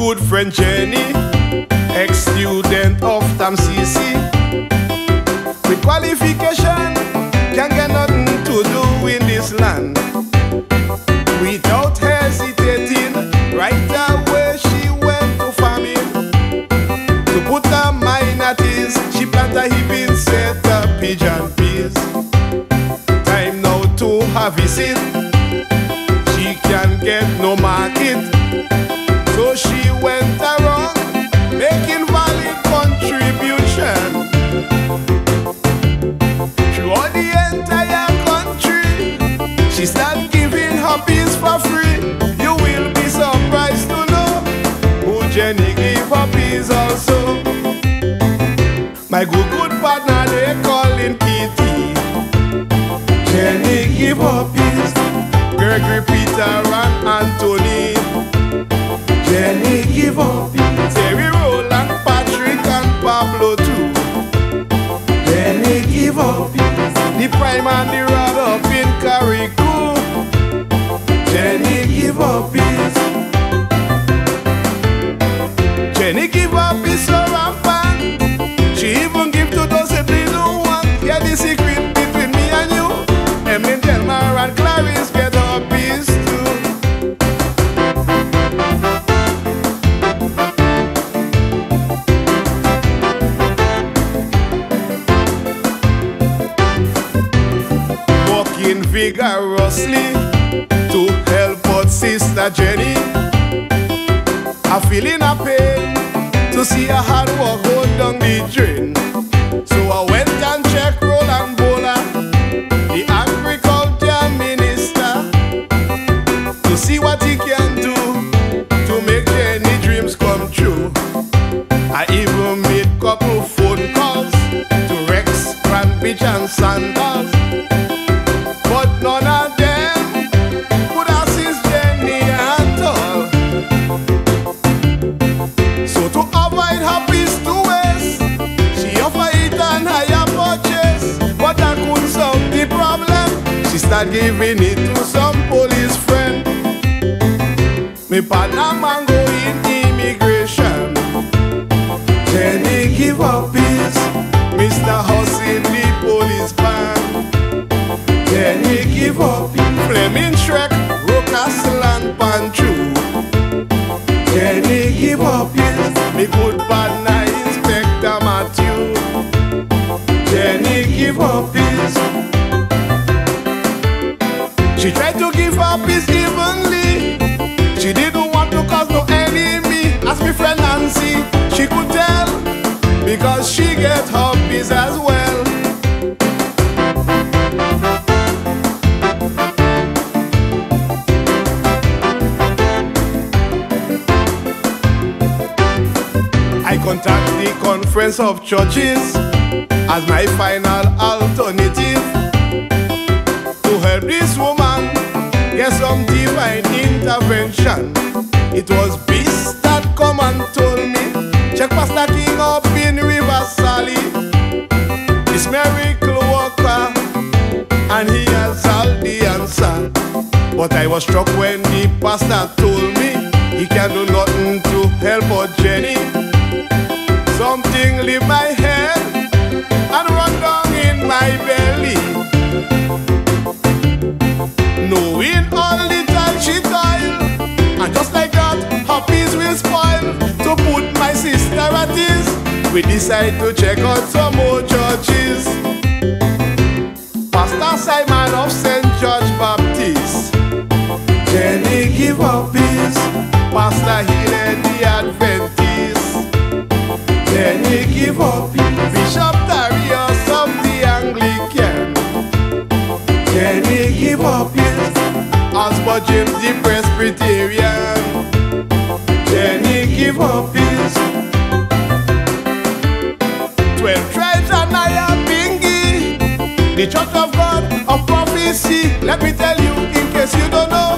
good friend Jenny, ex-student of TAMCC, with qualification, can't get nothing to do in this land. Without hesitating, right away she went to farming. To put her mind at ease, she plant a heaping set of pigeon peas. Time now to harvest it, she can get no market. So she went around making valid contribution throughout the entire country. She started giving her peas for free. You will be surprised to know who Jenny give her peas also. My good partner they calling Kitty. Jenny give her peas. Gregory, Peter and Anthony. Jenny give her peas. Terry, Roland, Patrick and Pablo too. Jenny give her peas. The prime and the rod up in Carrico. Jenny give her peas. Jenny give her peas so rampant. She even give to those that little one. Yeah, the secret between me and you. Emily, Delmar and Clarice get her peas too. Working vigorously to help out Sister Jenny. I'm feeling a pain to see her hard work go down the drain. So I went and checked Roland Bola, the agriculture minister, to see what he can do to make Jenny dreams come true. I even made couple phone calls to Rex, Cranbridge and Sandals, but none of them could assist Jenny at all. So to avoid her peace to waste, she offered it an higher purchase, but that couldn't solve the problem. She started giving it to some police friend. Me partner man go in immigration. Jenny give her peace. Mr. House in the police band. Jenny give her peace. Fleming Shrek, Rocastle and Pantru. Jenny give her peace. Me good partner Inspector Matthew. Jenny give her peace. She tried to give her peace evenly. She didn't want to cause no enemy. As my friend Nancy, she could tell, because she get her peace as well. I contact the Conference of Churches as my final alternative to help this woman get some divine intervention. It was Beast that come and told me, check Pastor King up in River Sally. It's miracle worker and he has all the answer. But I was struck when the pastor told me he can do nothing to help out Jenny. Something leave my head and run down in my belly. Knowing all the time she toil, and just like that, her peace will spoil. To put my sister at ease, we decide to check out some more churches. Pastor Simon of St. George Baptist. Jenny give her peace. Pastor Hillel the Adventist. Jenny give her peace. Bishop Darius of the Anglican. Jenny give her peace. Osborne James the Presbyterian. Jenny give her peace. 12 tribes and Nyabingi, the Church of God of Prophecy. Let me tell you in case you don't know,